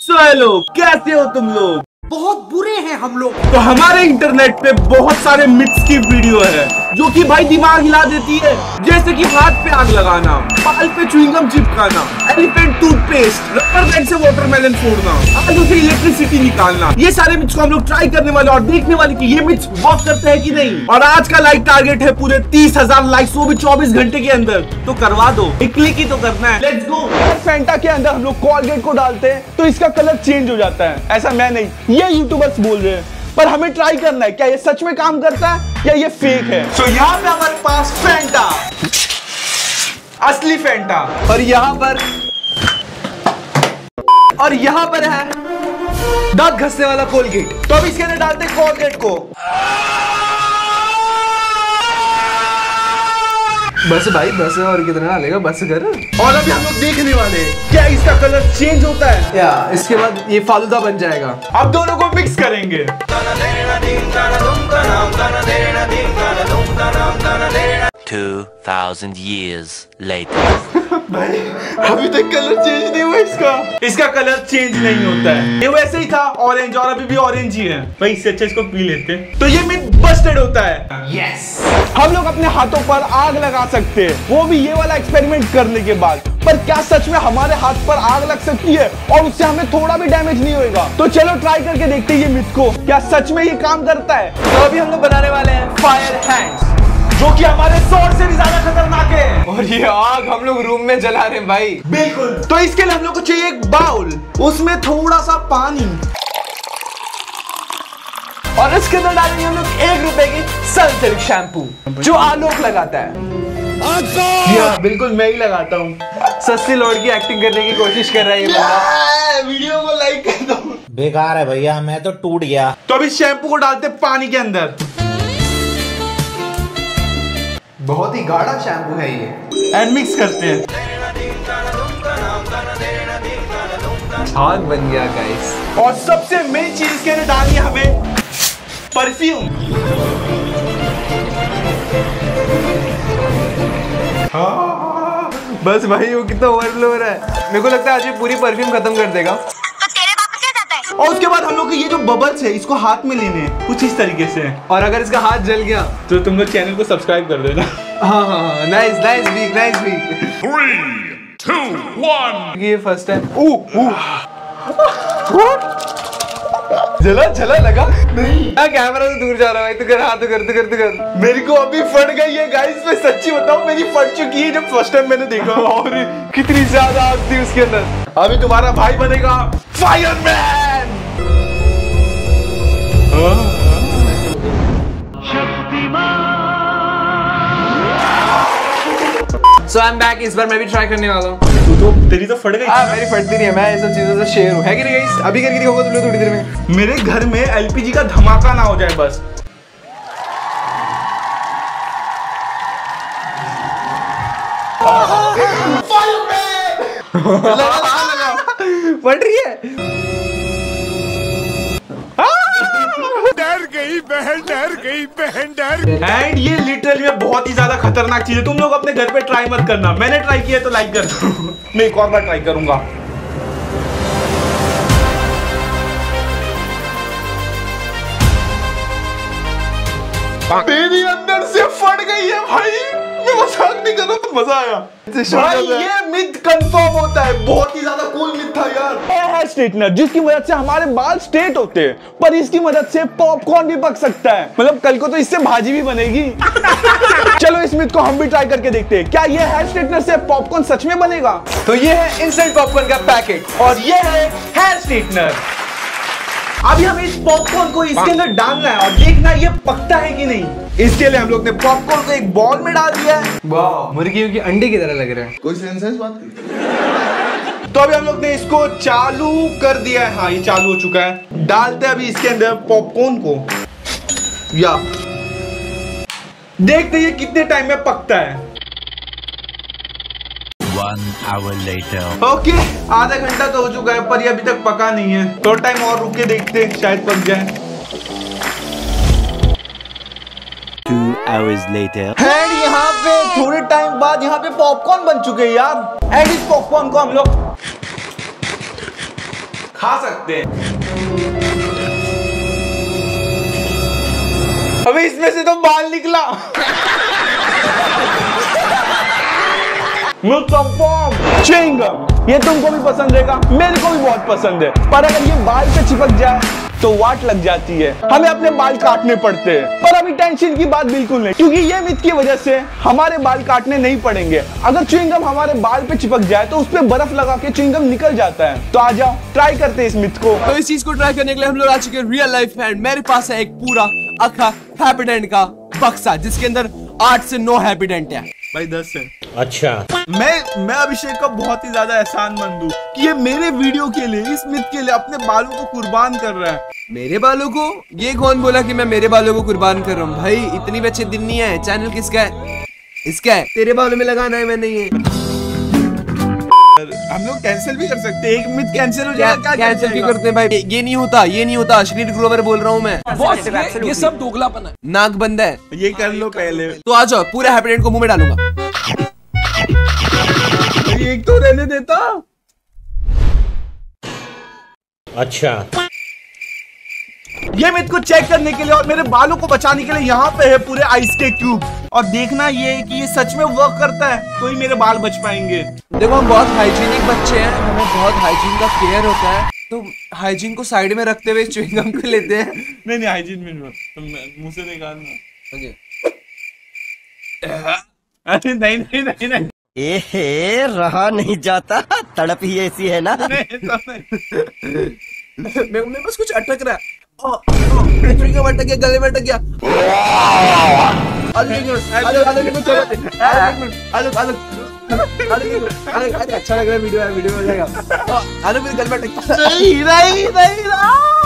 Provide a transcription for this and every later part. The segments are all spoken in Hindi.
सो हेलो, कैसे हो तुम लोग? बहुत बुरे हैं हम लोग। तो हमारे इंटरनेट पे बहुत सारे मिथ्स की वीडियो है जो कि भाई दिमाग हिला देती है, जैसे कि हाथ पे आग लगाना, बाल पे च्युइंगम चिपकाना, एलिफेंट टूथपेस्ट, रबर बैंड से वाटरमेलन फोड़ना, आलू से इलेक्ट्रिसिटी निकालना। ये सारे मिथ्स को हम लोग ट्राई करने वाले और देखने वाले कि ये मिथ्स वर्क करते हैं कि नहीं। और आज का लाइक टारगेट है पूरे 30,000 लाइक्स, वो भी 24 घंटे के अंदर। तो करवा दो, एक क्लिक ही तो करना है। Let's go. फैंटा के अंदर हम लोग कोलगेट को डालते हैं तो इसका कलर चेंज हो जाता है। ऐसा मैं नहीं, ये यूट्यूबर्स बोल रहे हैं, पर हमें ट्राई करना है क्या ये सच में काम करता है या ये फेक है। तो यहाँ पे हमारे पास फैंटा, असली फैंटा, और यहाँ पर है दांत घसने वाला कोलगेट। तो अब इसके अंदर डालते हैं कोलगेट को। बस भाई बस, और कितना डालेगा, बस कर। और अभी हम लोग देखने वाले हैं क्या इसका कलर चेंज होता है या इसके बाद ये फालूदा बन जाएगा। अब दोनों को मिक्स करेंगे। 2000 years later. भाई अभी तक कलर चेंज नहीं हुआ इसका कलर चेंज नहीं होता है, ये वैसे ही था ऑरेंज और अभी भी ऑरेंज ही है। भाई इससे अच्छा इसको पी लेते हैं। तो ये मिथ बस्टेड होता है। यस, हम लोग अपने हाथों पर आग लगा सकते हैं, वो भी ये वाला एक्सपेरिमेंट करने के बाद। पर क्या सच में हमारे हाथ पर आग लग सकती है और उससे हमें थोड़ा भी डैमेज नहीं होगा? तो चलो ट्राई करके देखते हैं ये मिथ को, क्या सच में ये काम करता है। तो अभी हम लोग बनाने वाले हैं फायर हैंड्स, जो कि हमारे स्वॉर्ड से भी ज्यादा खतरनाक है। और ये आग हम लोग रूम में जला रहे हैं भाई। बिल्कुल। तो इसके लिए हम लोग को चाहिए एक बाउल, उसमें थोड़ा सा पानी, और इसके अंदर डालेंगे हम लोग 1 रुपए की सनसिल्क शैम्पू जो आलोक लगाता है। या बिल्कुल मैं ही लगाता हूँ। सस्ती लौड़ की एक्टिंग करने की कोशिश कर रहा है ये बंदा। वीडियो को लाइक कर दो। बेकार है भैया, मैं तो टूट गया। तो अभी शैम्पू को डालते पानी के अंदर। बहुत ही गाढ़ा शैम्पू है ये। एंड मिक्स करते हैं। आग बन गया गाइस। और सबसे मेन चीज इसके अंदर डालनी है हमें परफ्यूम। बस भाई वो कितना ओवरफ्लो हो रहा है। मेरे को लगता है आज ये पूरी परफ्यूम खत्म कर देगा। और उसके बाद हम लोग के ये जो बबल्स है इसको हाथ में लेने हैं कुछ इस तरीके से। और अगर इसका हाथ जल गया तो तुम लोग चैनल को सब्सक्राइब कर देना। हाँ, नाइस वीक। 3, 2, 1। ये फर्स्ट टाइम। जला लगा नहीं। कैमरा से दूर जा रहा है भाई। तू कर। मेरी को अभी फट गई है गाइस, मैं सच्ची बताऊं मेरी फट चुकी है जब फर्स्ट टाइम मैंने देखा। और कितनी ज्यादा आग थी उसके अंदर। अभी तुम्हारा भाई बनेगा फायरमैन। So I'm back। इस बार मैं भी ट्राई करने वाला हूँ। तो तेरी तो फट गई। मेरी फटती नहीं है, मैं ये सब चीजों से शेर हूँ, है कि नहीं गाइस? अभी करके होगा तुम लोग थोड़ी देर में। मेरे घर में एलपीजी का धमाका ना हो जाए बस। लगा। फट रही है। डर गई बहन। एंड ये लिटरली में बहुत ही ज्यादा खतरनाक चीज है। तुम लोग अपने घर पे ट्राई मत करना। मैंने ट्राई किया तो लाइक कर दो। मैं एक और बार ट्राई करूंगा। तेरी अंदर से फट गई है भाई। मैं मजाक नहीं कर रहा, तो मजा आया भाई। ये मिथ कंफर्म होता है। बहुत ही ज्यादा कूल मिथ था यार। हेयर स्ट्रेटनर जिसकी मदद से हमारे बाल स्ट्रेट होते हैं, पर इसकी मदद से पॉपकॉर्न भी पक सकता है। मतलब कल को तो इससे भाजी भी बनेगी। चलो इस मिथ को हम भी ट्राई करके देखते हैं, क्या ये हेयर स्ट्रेटनर से पॉपकॉर्न सच में बनेगा। तो ये है इंस्टेंट पॉपकॉर्न का पैकेट और ये है हेयर स्ट्रेटनर। अभी हमें इस पॉपकॉर्न को इसके अंदर डालना है और देखना ये पकता है कि नहीं। इसके लिए हम लोग ने पॉपकॉर्न को एक बॉल में डाल दिया है। वाह, मुर्गियों की अंडे की तरह लग रहा है। कोई सेंस है इस बात की? तो अभी हम लोग ने इसको चालू कर दिया है। हाँ, ये चालू हो चुका है। डालते हैं अभी इसके अंदर पॉपकॉर्न को, या देखते हैं ये कितने टाइम में पकता है। 1 hour later. ओके, आधा घंटा तो हो चुका है पर ये अभी तक पका नहीं है। थोड़ा टाइम और रुक के देखते हैं, शायद पक जाए। 2 hours later. एंड यहाँ पे थोड़े टाइम बाद यहाँ पे पॉपकॉर्न बन चुके हैं यार। एंड इस पॉपकॉर्न को हम लोग खा सकते हैं। अबे इसमें से तो बाल निकला। च्युइंग गम ये तुमको भी पसंद रहेगा, मेरे को भी बहुत पसंद है, पर अगर ये बाल पे चिपक जाए तो वाट लग जाती है, हमें अपने बाल काटने पड़ते हैं। पर अभी टेंशन की बात बिल्कुल नहीं, क्योंकि ये मिथ की वजह से हमारे बाल काटने नहीं पड़ेंगे। अगर च्युइंग गम हमारे बाल पे चिपक जाए तो उस पे बर्फ लगा के च्युइंग गम निकल जाता है। तो आ जाओ ट्राई करते हैं इस मिथ को। तो इस चीज को ट्राई करने के लिए हम लोग आ चुके हैं रियल लाइफ में। मेरे पास है एक पूरा अखा हैप्पीडेंट का बक्सा जिसके अंदर 8 से 9 हैप्पीडेंट है। भाई 10 है। अच्छा, मैं अभिषेक का बहुत ही ज्यादा एहसानमंद हूँ कि ये मेरे वीडियो के लिए, इस मिथ के लिए अपने बालों को कुर्बान कर रहा है। मेरे बालों को? ये कौन बोला कि मैं मेरे बालों को कुर्बान कर रहा हूँ? भाई इतनी भी अच्छे दिन नहीं है। चैनल किसका है? इसका है। तेरे बालों में लगाना है, मैं नहीं है। हम लोग कैंसिल भी कर सकते हैं, एक मिथ कैंसिल हो जाएगा। कैंसिल क्यों करते हैं भाई? ये नहीं होता, ये नहीं होता। अश्लील ग्रोवर बोल रहा हूँ मैं। ये सब दोगलापन है। नाक बंद है। ये कर लो पहले। तो आ जाओ, पूरे हैप्पीडेंट को मुंह में डालूंगा। एक तो रहने देता। अच्छा, ये मिथ को चेक करने के लिए और मेरे बालों को बचाने के लिए यहाँ पे है पूरे आइस के क्यूब, और देखना ये है कि ये सच में वर्क करता है तो ही मेरे बाल बच पाएंगे। देखो हम बहुत हाइजीनिक बच्चे हैं, हमें बहुत हाइजीन का केयर होता है, तो हाइजीन को साइड में रखते हुए च्युइंग गम को लेते हैं। नहीं हाइजीन में मुंह से निकालना। अरे नहीं एहे, रहा नहीं जाता, तड़प ही ऐसी है ना। मैं बस कुछ अटक रहा है। अटक गया, गले में अटक गया। अच्छा लग रहा है, वीडियो हो जाएगा। आलू मेरे गले में अटक गया।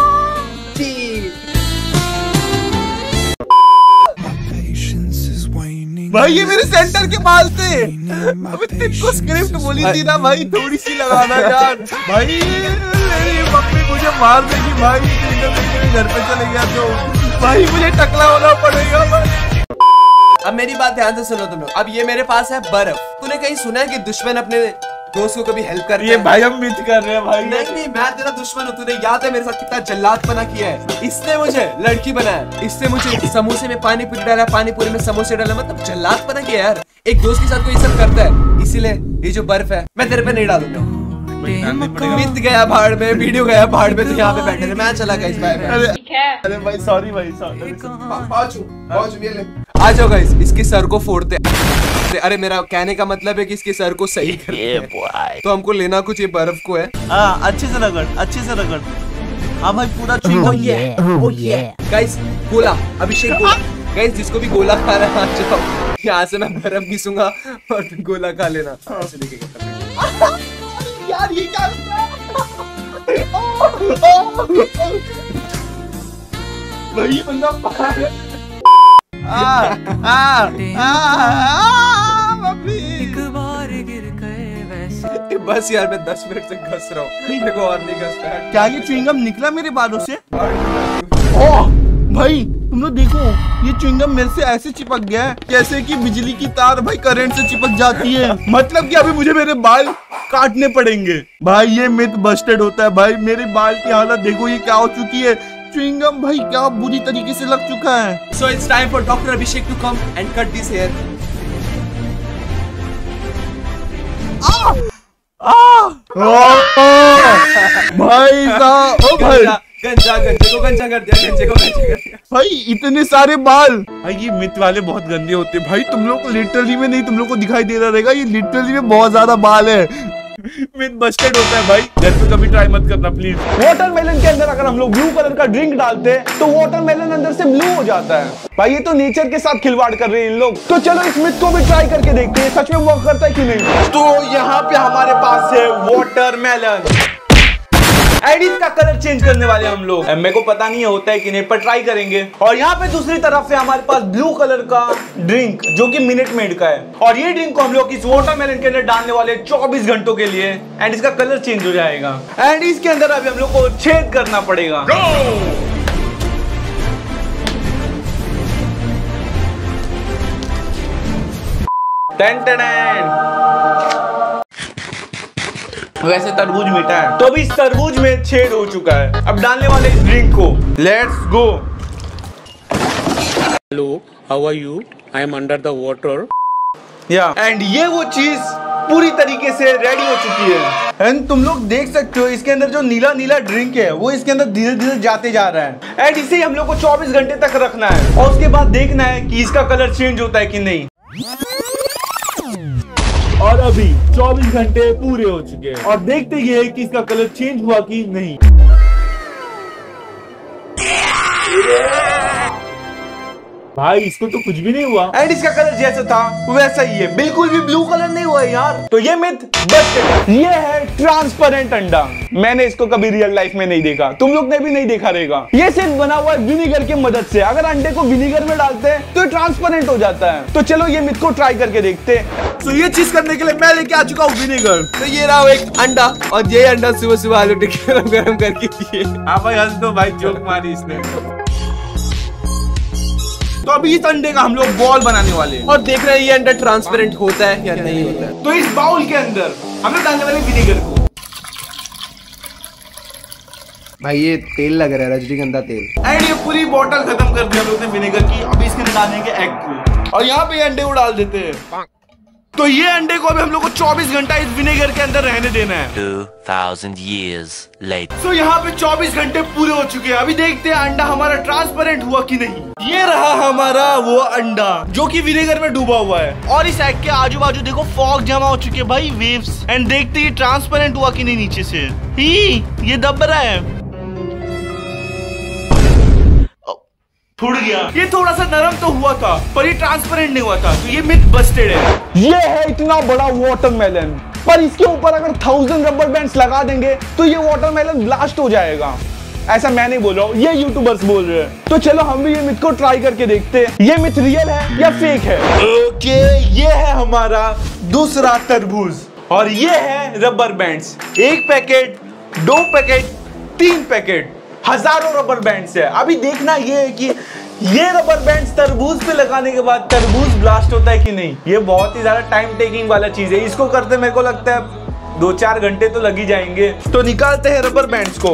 भाई ये मेरे सेंटर के बाल थे। अबे तुमको स्क्रिप्ट बोली थी ना भाई, थोड़ी सी लगाना यार। भाई मेरी मम्मी मुझे मार देगी भाई, घर पे चले गया तो भाई मुझे टकला होना पड़ेगा भाई। अब मेरी बात ध्यान से सुनो तुम लोग। अब ये मेरे पास है बर्फ। तूने कहीं सुना है कि दुश्मन अपने दोस्त को कभी हेल्प करता है? ये भाई हम मिथ कर रहे हैं भाई। नहीं, मैं तेरा दुश्मन हूँ। तुझे याद है मेरे साथ कितना जल्लादपना किया है? इसने मुझे लड़की बनाया, इसने मुझे समोसे में पानी पूरी डाला, पानी पूरी में समोसे डाला, मतलब जल्लादपना किया यार। एक दोस्त के साथ कोई सब करता है, इसीलिए ये जो बर्फ है मैं तेरे पे नहीं डालूंगा। मिथ गया भाड़ में, वीडियो गया भाड़ में, तो यहाँ पे बैठे मैं चला गया इस बार। अरे भाई सॉरी भाई सॉरी। आ जाओ गाइस, इसके सर को फोड़ते। अरे मेरा कहने का मतलब है कि इसके सर को सही करते। तो हमको लेना कुछ ये बर्फ को है। अच्छे से रगड़। हाँ भाई पूरा गाइस गोला, अभिषेक गोला। गाइस जिसको भी गोला खा रहा है आ जाओ, यहाँ से मैं बर्फ घिसूंगा और तुम गोला खा लेना। ऐसे लेके यार ये क्या भाई बंदा बस यार मैं 10 मिनट से घस रहा हूँ, मेरे को और नहीं घसता है। क्या ये च्युइंग गम निकला मेरे बालों से? भाई तुम लोग देखो, ये च्युइंग गम मेरे से ऐसे चिपक गया है जैसे कि बिजली की तार भाई करंट से चिपक जाती है। मतलब कि अभी मुझे मेरे बाल काटने पड़ेंगे। भाई ये मिथ बस्टेड होता है भाई। मेरे बाल की हालत देखो ये क्या हो चुकी है। च्युइंग गम भाई क्या बुरी तरीके से लग चुका है। So it's time for Dr. Abhishek to come and cut this hair. भाई साहब, ओ भाई गंजा कर दिया। भाई इतने सारे बाल। भाई ये मिथ वाले बहुत गंदे होते हैं भाई। तुम लोग को लिटरली में नहीं, तुम लोग को दिखाई दे रहा रहेगा, ये लिटरली में बहुत ज्यादा बाल है। मिथ बस्टेड होता है भाई। घर पे कभी ट्राई मत करना प्लीज। वाटरमेलन के अंदर अगर हम लोग ब्लू कलर का ड्रिंक डालते हैं तो वाटरमेलन अंदर से ब्लू हो जाता है। भाई ये तो नेचर के साथ खिलवाड़ कर रहे हैं इन लोग। तो चलो इस मिथ को भी ट्राई करके देखते हैं सच में वर्क करता है कि नहीं। तो यहाँ पे हमारे पास है वाटरमेलन एंड इसका कलर चेंज करने वाले हम लोग। मेरे को पता नहीं होता है कि नहीं, पर ट्राई करेंगे। और यहाँ पे दूसरी तरफ से हमारे पास ब्लू कलर का ड्रिंक जो कि मिनट मेड का है, और ये ड्रिंक को हम लोग इस वाटरमेलन के अंदर डालने वाले 24 घंटों के लिए, एंड इसका कलर चेंज हो जाएगा। एंड इसके अंदर अभी हम लोग को छेद करना पड़ेगा। वैसे तरबूज मीठा है, तो अभी इस तरबूज में छेद हो चुका है। अब डालने वाले इस ड्रिंक को। Let's go. Hello, how are you? I am under the water. या एंड ये वो चीज पूरी तरीके से रेडी हो चुकी है। एंड तुम लोग देख सकते हो इसके अंदर जो नीला नीला ड्रिंक है वो इसके अंदर धीरे धीरे जाते जा रहा है। एंड इसे हम लोग को 24 घंटे तक रखना है और उसके बाद देखना है कि इसका कलर चेंज होता है कि नहीं। और अभी 24 घंटे पूरे हो चुके हैं और देखते ये कि इसका कलर चेंज हुआ कि नहीं। भाई इसको तो कुछ भी नहीं हुआ। एंड इसका कलर जैसा था वैसा ही है, बिल्कुल भी ब्लू कलर नहीं हुआ है यार। तो ये मिथ बस्टेड। ये है ट्रांसपेरेंट अंडा। मैंने इसको कभी रियल लाइफ में नहीं देखा, तुम लोग ने भी नहीं देखा रहेगा। ये सिर्फ बना हुआ है विनीगर की मदद से। अगर अंडे को विनीगर में डालते हैं तो ट्रांसपेरेंट हो जाता है। तो चलो ये मिथ को ट्राई करके देखते हैं। तो ये चीज करने के लिए मैं लेके आ चुका हूँ विनेगर। तो ये रहा एक अंडा, और ये अंडा सुबह सुबह आलू टिक्की गरम करके दिए। हाँ भाई हंस दो भाई, जोक मारी इसने। तो अभी इस अंडे का हम लोग बॉल बनाने वाले हैं और देख रहे हैं ये अंडा ट्रांसपेरेंट होता है या नहीं होता है। तो इस बाउल के अंदर हमें डालने वाले विनेगर को। भाई ये तेल लग रहा है, रजनीगंधा तेल। एंड ये पूरी बोतल खत्म कर दी हम लोग ने विनेगर की। अभी इसके अंदर डालेंगे एग को और यहाँ पे अंडे को डाल देते हैं। तो ये अंडे को अभी हम लोग को 24 घंटा इस विनेगर के अंदर रहने देना है। 2000 years later. तो यहाँ पे 24 घंटे पूरे हो चुके हैं। अभी देखते हैं अंडा हमारा ट्रांसपेरेंट हुआ कि नहीं। ये रहा हमारा वो अंडा जो कि विनेगर में डूबा हुआ है और इस एग के आजू बाजू देखो फॉग जमा हो चुके हैं भाई, वेव्स। एंड देखते ये ट्रांसपेरेंट हुआ कि नहीं नीचे से। ये दब रहा है, फूट गया। ये थोड़ा सा नरम तो हुआ था पर ये ट्रांसपेरेंट नहीं हुआ था। तो ये मिथ बस्टेड है। ये है इतना बड़ा वाटरमेलन, पर इसके ऊपर अगर 1000 रबर बैंड्स लगा देंगे तो ये वाटरमेलन ब्लास्ट हो जाएगा। ऐसा मैं नहीं बोल रहा हूँ, ये यूट्यूबर्स बोल रहे हैं। तो चलो हम भी ये मिथ को ट्राई करके देखते हैं ये मिथ रियल है या फेक है। ओके, ये है हमारा दूसरा तरबूज और ये है rubber bands. 1 packet, 2 packet, 3 packet, हजारों रबर बैंड्स है। अभी देखना ये है कि ये रबर बैंड्स तरबूज पे लगाने के बाद तरबूज ब्लास्ट होता है कि नहीं। ये बहुत ही ज्यादा टाइम टेकिंग वाला चीज है। इसको करते मेरे को लगता है 2-4 घंटे तो लग ही जाएंगे। तो निकालते हैं रबर बैंड्स को।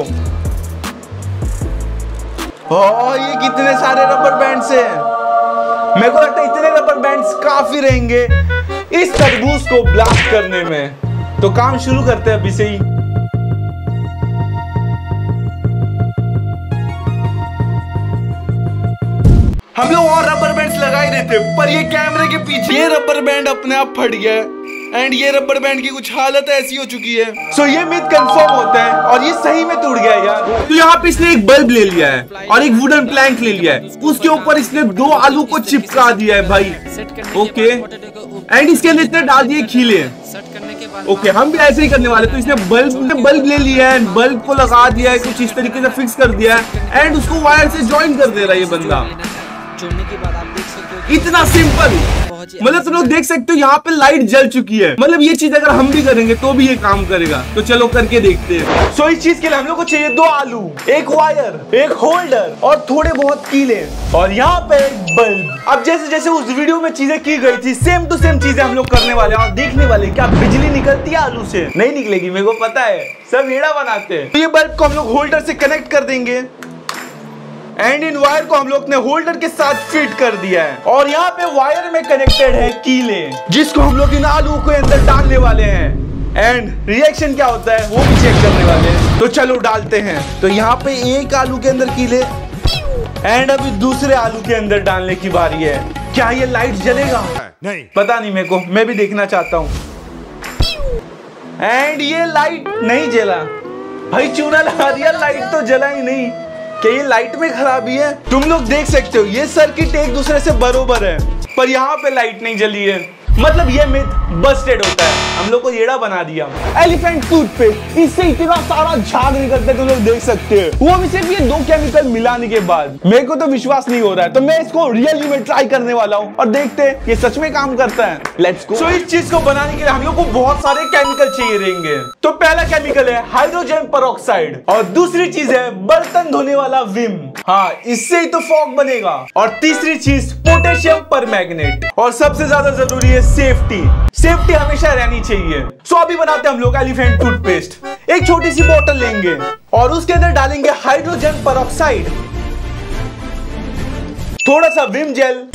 ये कितने सारे रबर बैंड्स हैं। मेरे को लगता है इतने रबर बैंड्स काफी रहेंगे इस तरबूज को ब्लास्ट करने में। तो काम शुरू करते हैं अभी से ही। हम लोग और रबर बैंड्स लगा ही रहे थे पर ये कैमरे के पीछे ये रबर बैंड अपने आप फट गया एंड ये रबर बैंड की कुछ हालत ऐसी हो चुकी है। सो ये मिथ कंफर्म होता है और ये सही में टूट गया यार। तो यहाँ पे इसने एक बल्ब ले लिया है और एक वुडन प्लैंक ले लिया है। उसके ऊपर इसने 2 आलू को चिपका दिया है भाई। ओके, एंड इसके अंदर इसने डाल दिए खीले। ओके, हम भी ऐसे ही करने वाले। तो इसने बल्ब ले लिया है, बल्ब को लगा दिया है, कुछ इस तरीके से फिक्स कर दिया है एंड उसको वायर से ज्वाइन कर दे रहा है ये बंदा। जोड़ने के बाद आप देख सकते हो इतना सिंपल। मतलब तुम लोग देख सकते हो यहाँ पे लाइट जल चुकी है। मतलब ये चीज अगर हम भी करेंगे तो भी ये काम करेगा। तो चलो करके देखते हैं। सो इस चीज के लिए हम लोग को चाहिए 2 आलू, 1 वायर, 1 होल्डर और थोड़े बहुत कीले और यहाँ पे बल्ब। अब जैसे जैसे उस वीडियो में चीजें की गई थी सेम टू सेम चीजें हम लोग करने वाले हैं और देखने वाले क्या बिजली निकलती है आलू से। नहीं निकलेगी, मेरे को पता है, सब हेड़ा बनाते हैं। तो ये बल्ब को हम लोग होल्डर से कनेक्ट कर देंगे एंड इन वायर को हम लोग ने होल्डर के साथ फिट कर दिया है और यहाँ पे वायर में कनेक्टेड है कीले जिसको हम लोग इन आलू के अंदर डालने वाले हैं एंड रिएक्शन क्या होता है वो भी चेक करने वाले हैं। तो चलो डालते हैं। तो यहाँ पे 1 आलू के अंदर कीले एंड अभी दूसरे आलू के अंदर डालने की बारी है। क्या ये लाइट जलेगा? नहीं पता नहीं मेरे को, मैं भी देखना चाहता हूँ। एंड ये लाइट नहीं जला भाई, चूना लगा दिया, लाइट तो जला ही नहीं। क्या ये लाइट में खराबी है? तुम लोग देख सकते हो ये सर्किट एक दूसरे से बरोबर है पर यहाँ पे लाइट नहीं जली है। मतलब ये मिथ बस्टेड होता है, हम लोग को येड़ा बना दिया। एलिफेंट टूथपेस्ट, इससे इतना सारा झाग निकलता है तुम लोग देख सकते हैं, वो भी सिर्फ ये 2 केमिकल मिलाने के बाद। मेरे को तो विश्वास नहीं हो रहा है तो मैं इसको रियली में ट्राई करने वाला हूँ और देखते हैं ये सच में काम करता है। Let's go. सो इस चीज को बनाने के लिए हम लोग को बहुत सारे केमिकल चाहिए रहेंगे। तो पहला केमिकल है हाइड्रोजन पेरोक्साइड और दूसरी चीज है बर्तन धोने वाला विम। हाँ, इससे ही तो फॉग बनेगा। और तीसरी चीज पोटेशियम परमैंगनेट और सबसे ज्यादा जरूरी है सेफ्टी। सेफ्टी हमेशा रहनी चाहिए। सो अभी बनाते हैं हम लोग एलिफेंट टूथपेस्ट। एक छोटी सी बोतल लेंगे और उसके अंदर डालेंगे हाइड्रोजन पेरोक्साइड, थोड़ा सा विम जेल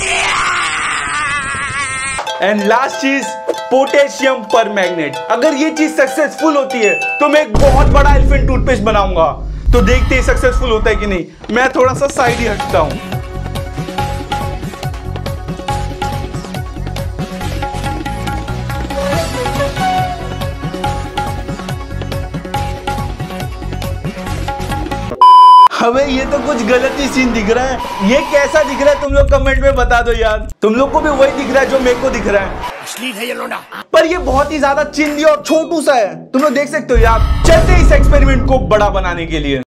एंड लास्ट चीज पोटेशियम परमैंगनेट। अगर ये चीज सक्सेसफुल होती है तो मैं एक बहुत बड़ा एलिफेंट टूथपेस्ट बनाऊंगा। तो देखते हैं सक्सेसफुल होता है कि नहीं। मैं थोड़ा सा साइड ही हटता हूं। हमें ये तो कुछ गलत ही सीन दिख रहा है। ये कैसा दिख रहा है तुम लोग कमेंट में बता दो यार। तुम लोग को भी वही दिख रहा है जो मेरे को दिख रहा है। पर ये बहुत ही ज्यादा चिंदी और छोटू सा है। तुम लोग देख सकते हो यार। चलते इस एक्सपेरिमेंट को बड़ा बनाने के लिए।